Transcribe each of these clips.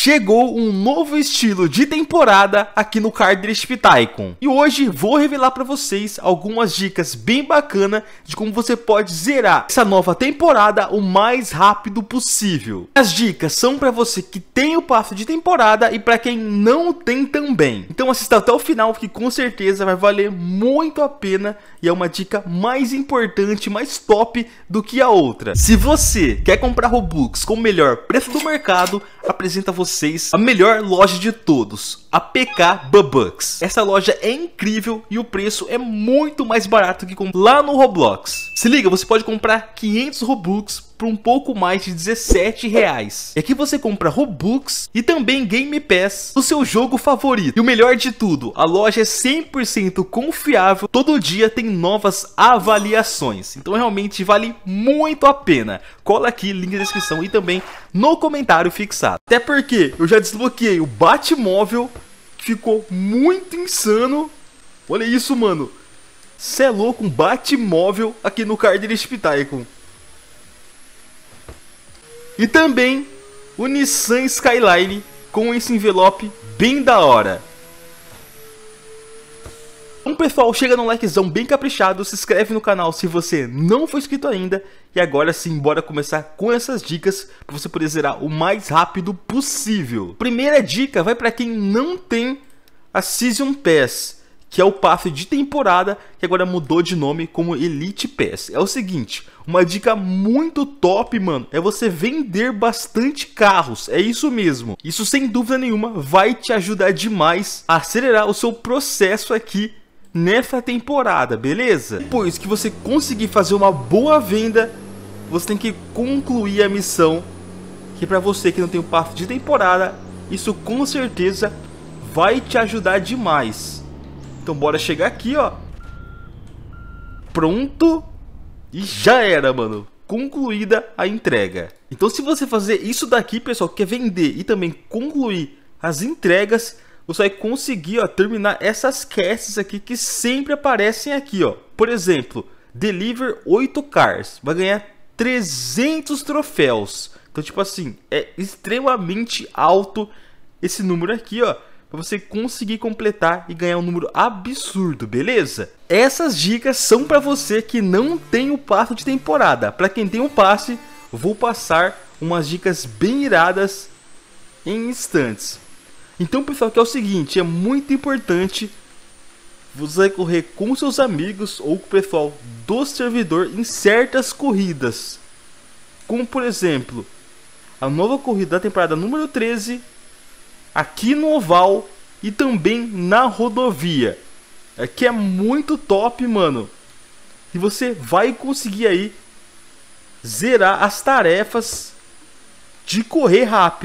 Chegou um novo estilo de temporada aqui no Cardlist Tycoon. E hoje vou revelar para vocês algumas dicas bem bacanas de como você pode zerar essa nova temporada o mais rápido possível. As dicas são para você que tem o passe de temporada e para quem não tem também. Então assista até o final que com certeza vai valer muito a pena e é uma dica mais importante, mais top do que a outra. Se você quer comprar Robux com o melhor preço do mercado, apresenta a vocês a melhor loja de todos, a PK Bubbucks. Essa loja é incrível e o preço é muito mais barato que lá no Roblox. Se liga, você pode comprar 500 Robux por um pouco mais de R$17. E aqui você compra Robux e também Game Pass do seu jogo favorito. E o melhor de tudo, a loja é 100% confiável, todo dia tem novas avaliações. Então realmente vale muito a pena. Cola aqui, link na descrição e também no comentário fixado. Até porque eu já desbloqueei o Batmóvel, que ficou muito insano. Olha isso, mano. Cê é louco, um Batmóvel aqui no Cardlist Tycoon. E também o Nissan Skyline com esse envelope bem da hora. Então pessoal, chega no likezão bem caprichado, se inscreve no canal se você não for inscrito ainda. E agora sim, bora começar com essas dicas para você poder zerar o mais rápido possível. Primeira dica vai para quem não tem a Season Pass, que é o passe de temporada, que agora mudou de nome como Elite Pass. É o seguinte, uma dica muito top, mano, é você vender bastante carros, é isso mesmo. Isso sem dúvida nenhuma vai te ajudar demais a acelerar o seu processo aqui nessa temporada, beleza? Depois que você conseguir fazer uma boa venda, você tem que concluir a missão, que para você que não tem o passe de temporada, isso com certeza vai te ajudar demais. Então bora chegar aqui, ó. Pronto. E já era, mano. Concluída a entrega. Então se você fazer isso daqui, pessoal, que é vender e também concluir as entregas, você vai conseguir, ó, terminar essas quests aqui que sempre aparecem aqui, ó. Por exemplo, deliver 8 cars. Vai ganhar 300 troféus. Então tipo assim, é extremamente alto esse número aqui, ó, para você conseguir completar e ganhar um número absurdo, beleza? Essas dicas são para você que não tem o passe de temporada. Para quem tem o passe, vou passar umas dicas bem iradas em instantes. Então, pessoal, que é o seguinte, é muito importante você correr com seus amigos ou com o pessoal do servidor em certas corridas. Como, por exemplo, a nova corrida da temporada número 13... aqui no oval e também na rodovia. Aqui é muito top, mano. E você vai conseguir aí zerar as tarefas de correr rápido.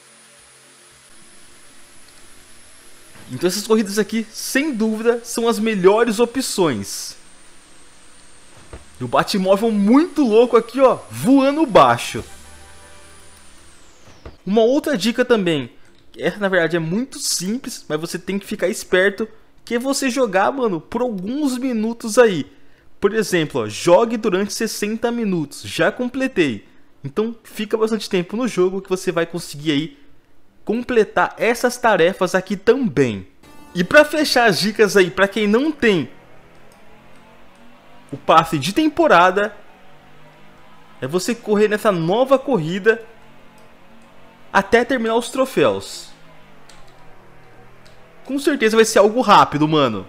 Então essas corridas aqui, sem dúvida, são as melhores opções. E o Batmóvel muito louco aqui, ó, voando baixo. Uma outra dica também. Essa na verdade é muito simples, mas você tem que ficar esperto, que é você jogar, mano, por alguns minutos aí. Por exemplo, ó, jogue durante 60 minutos, já completei. Então fica bastante tempo no jogo que você vai conseguir aí completar essas tarefas aqui também. E para fechar as dicas aí, para quem não tem o passe de temporada, é você correr nessa nova corrida até terminar os troféus. Com certeza vai ser algo rápido, mano.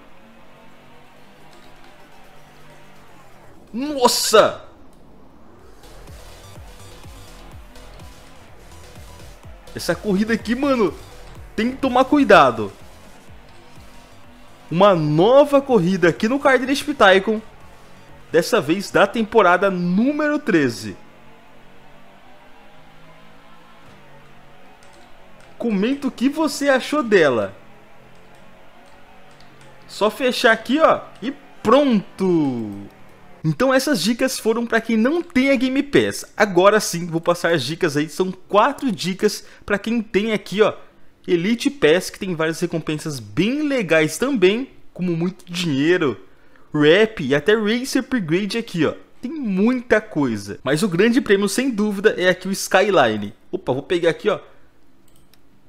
Nossa! Essa corrida aqui, mano, tem que tomar cuidado. Uma nova corrida aqui no Cardlist Tycoon. Dessa vez da temporada número 13. Comenta o que você achou dela. Só fechar aqui, ó, e pronto. Então essas dicas foram para quem não tem a Game Pass. Agora sim, vou passar as dicas aí. São 4 dicas para quem tem aqui, ó, Elite Pass, que tem várias recompensas bem legais também, como muito dinheiro, rap e até Racer Upgrade aqui, ó. Tem muita coisa. Mas o grande prêmio, sem dúvida, é aqui o Skyline. Opa, vou pegar aqui, ó.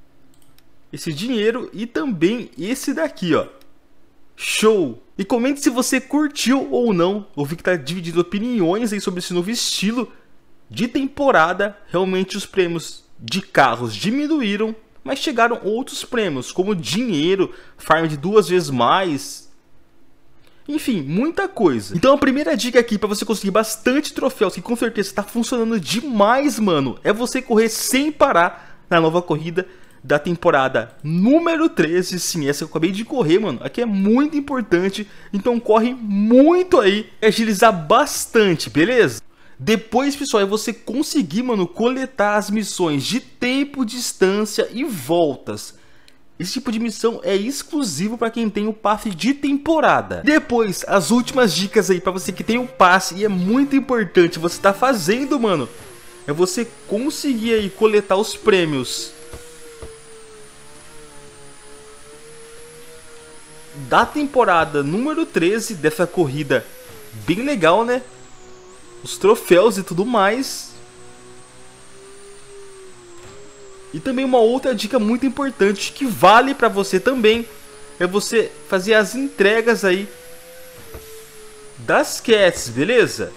esse dinheiro e também esse daqui, ó. Show! E comente se você curtiu ou não. Eu vi que tá dividindo opiniões aí sobre esse novo estilo de temporada. Realmente os prêmios de carros diminuíram, mas chegaram outros prêmios, como dinheiro, farm de 2 vezes mais. Enfim, muita coisa. Então a primeira dica aqui para você conseguir bastante troféus, que com certeza está funcionando demais, mano, é você correr sem parar na nova corrida da temporada número 13. Sim, essa eu acabei de correr, mano. Aqui é muito importante, então corre muito aí e agilizar bastante, beleza? Depois, pessoal, é você conseguir, mano, coletar as missões de tempo, distância e voltas. Esse tipo de missão é exclusivo para quem tem o passe de temporada. Depois, as últimas dicas aí para você que tem o passe, e é muito importante você tá fazendo, mano, é você conseguir aí coletar os prêmios da temporada número 13 dessa corrida bem legal, né? Os troféus e tudo mais. E também uma outra dica muito importante que vale para você também é você fazer as entregas aí das cats, beleza?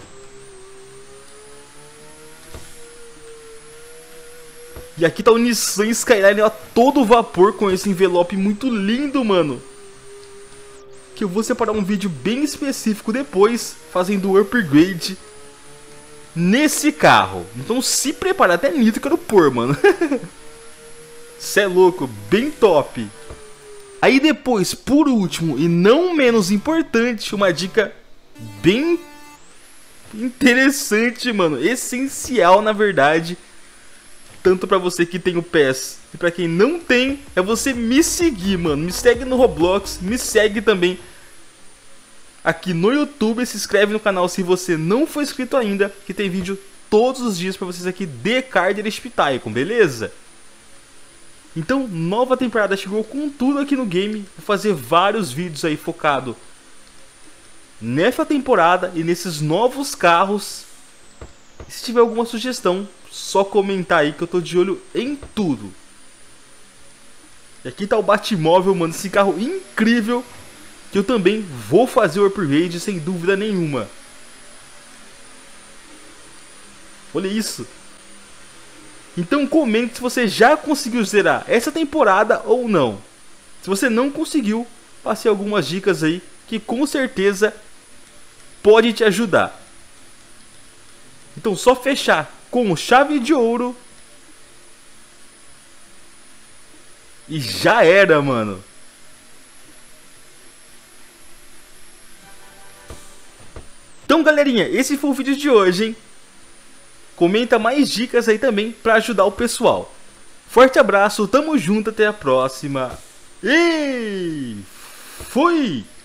E aqui tá o Nissan Skyline a todo vapor com esse envelope muito lindo, mano. Que eu vou separar um vídeo bem específico depois, fazendo o upgrade nesse carro. Então se prepara, até nitro que eu quero pôr, mano. Cê é louco, bem top. Aí depois, por último e não menos importante, uma dica bem interessante, mano. Essencial, na verdade. Tanto pra você que tem o PES e pra quem não tem, é você me seguir, mano. Me segue no Roblox, me segue também aqui no YouTube. Se inscreve no canal se você não for inscrito ainda, que tem vídeo todos os dias pra vocês aqui de Cardspeed Tycoon, beleza? Então, nova temporada chegou com tudo aqui no game. Vou fazer vários vídeos aí focado nessa temporada e nesses novos carros. E se tiver alguma sugestão, só comentar aí que eu tô de olho em tudo. E aqui tá o Batmóvel, mano, esse carro incrível, que eu também vou fazer o upgrade sem dúvida nenhuma. Olha isso. Então comente se você já conseguiu zerar essa temporada ou não. Se você não conseguiu, passei algumas dicas aí que com certeza pode te ajudar. Então só fechar com chave de ouro e já era, mano. Então galerinha, esse foi o vídeo de hoje, hein? Comenta mais dicas aí também pra ajudar o pessoal. Forte abraço, tamo junto, até a próxima. E fui!